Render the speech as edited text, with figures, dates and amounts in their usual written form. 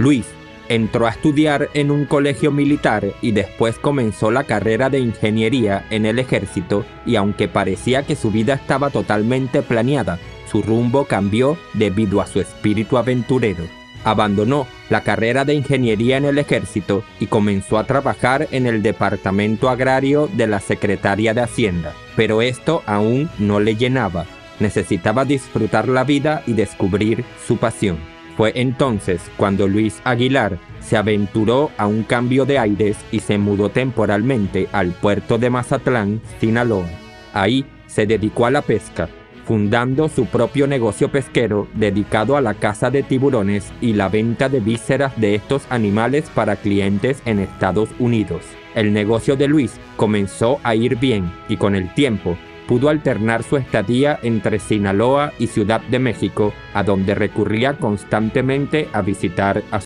Luis entró a estudiar en un colegio militar y después comenzó la carrera de ingeniería en el ejército, y aunque parecía que su vida estaba totalmente planeada, su rumbo cambió debido a su espíritu aventurero. Abandonó la carrera de ingeniería en el ejército y comenzó a trabajar en el departamento agrario de la Secretaría de Hacienda. Pero esto aún no le llenaba. Necesitaba disfrutar la vida y descubrir su pasión. Fue entonces cuando Luis Aguilar se aventuró a un cambio de aires y se mudó temporalmente al puerto de Mazatlán, Sinaloa. Ahí se dedicó a la pesca, fundando su propio negocio pesquero dedicado a la caza de tiburones y la venta de vísceras de estos animales para clientes en Estados Unidos. El negocio de Luis comenzó a ir bien y con el tiempo pudo alternar su estadía entre Sinaloa y Ciudad de México, a donde recurría constantemente a visitar a